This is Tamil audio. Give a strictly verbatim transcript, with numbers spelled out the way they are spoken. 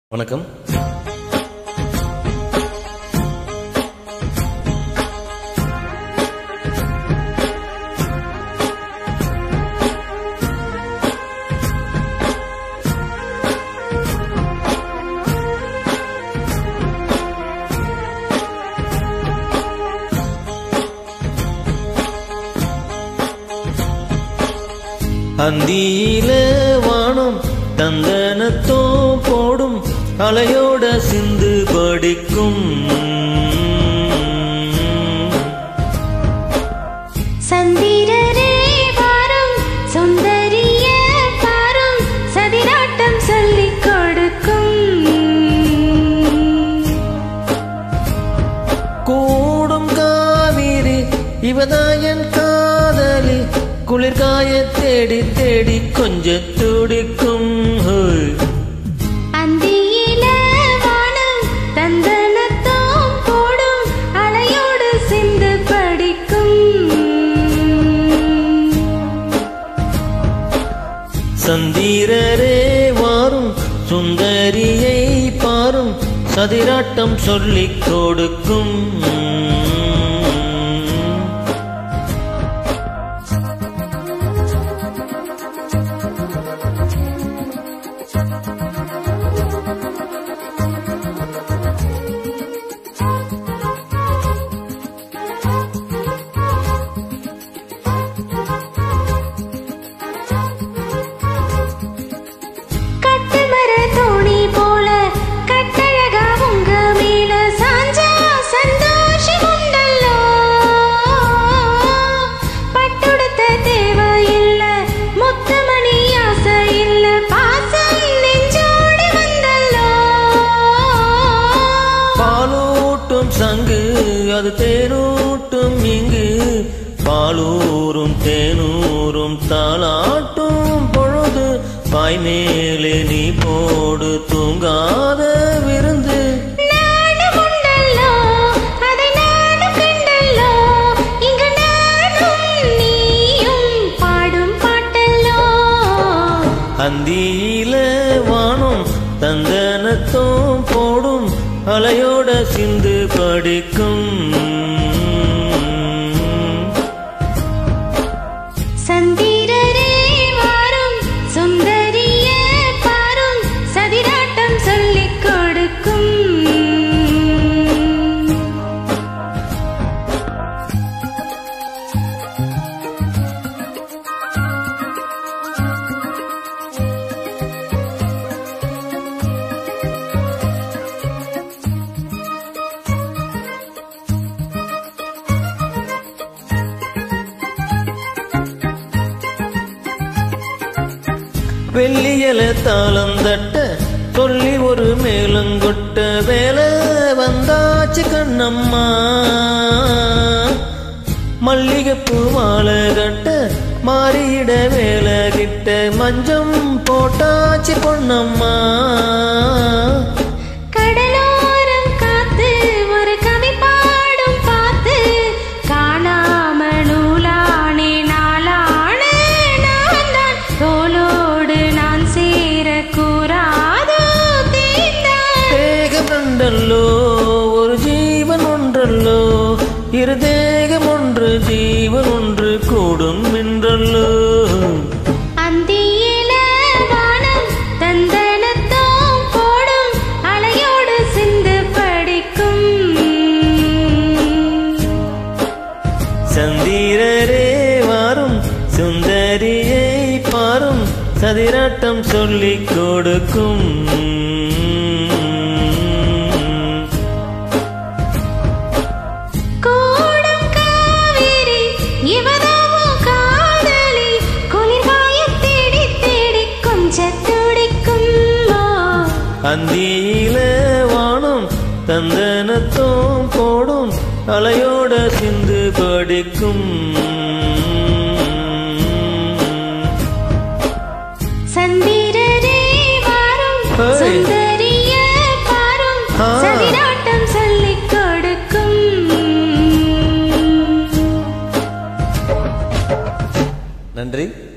வணக்கம். அந்தியில வானம் தந்தனத்தோ போடும் அலையோட சிந்து படிக்கும் சந்திரரே வாரும் சுந்தரிய பாரும் சதிராட்டம் சொல்லிக் கொடுக்கும் கூடும் காவிரி இவதாயன் காதலி குளிர்காய தேடி தேடி கொஞ்ச துடிக்கும். அந்தியில வானம் தந்தனத்தோம் போடும் அலையோடு சிந்து படிக்கும் சந்திரரே வாரும் சுந்தரியை பாரும் சதிராட்டம் சொல்லிக் கொடுக்கும். சங்கு அது தேனூட்டும் இங்கு பாலூரும் தேனூரும் தாளாட்டும் பொழுது பாய் மேலே நீ போடு தூங்காத விருந்து. அந்தியில வானம் தந்தனத்தோம் போடும் அலையோட சிந்து படிக்கும் சந்திரரே வாரும் சுந்தரிய பாரும் சதிராட்டம் சொல்லிக் கொடுக்கும். வெள்ளியல தாளந்தட்ட சொல்லி ஒரு மேலங்கொட்ட வேலை வந்தாச்சு கண்ணம்மா. மல்லிகைப்பூ மாலை கட்ட மாறியிட வேலை கிட்ட மஞ்சம் போட்டாச்சு பொன்னம்மா. கடலோரம் காத்து ஒரு கவி பாடும் பார்த்து காணாம நூலானே நாளான நான் தான் தோளோடு நான் சேர கூறாதோ தேகமண்டல்லோ ஒரு ஜீவன் ஒன்றல்லோ இரு தேகம் ஒன்று ஜீவன் ஒன்று கூடும் என்றல்லோ. அந்தியில வானம் தந்தனத்தோம் போடும் அலையோடு சிந்து படிக்கும் சந்திரரே வாரும் சுந்தரியை பாரும் சதிராட்டம் சொல்லிக் கொடுக்கும். கூடும் காவிரி இவதாவோ காதலி குளிர்காய தேடி தேடி கொஞ்ச துடிக்கும். அந்தியில வானம் தந்தனத்தோம் போடும் அலையோட சிந்து படிக்கும் சந்திரரே வாரும் சுந்தரிய பாரும் சதிராட்டம் சொல்லிக் கொடுக்கும். நன்றி.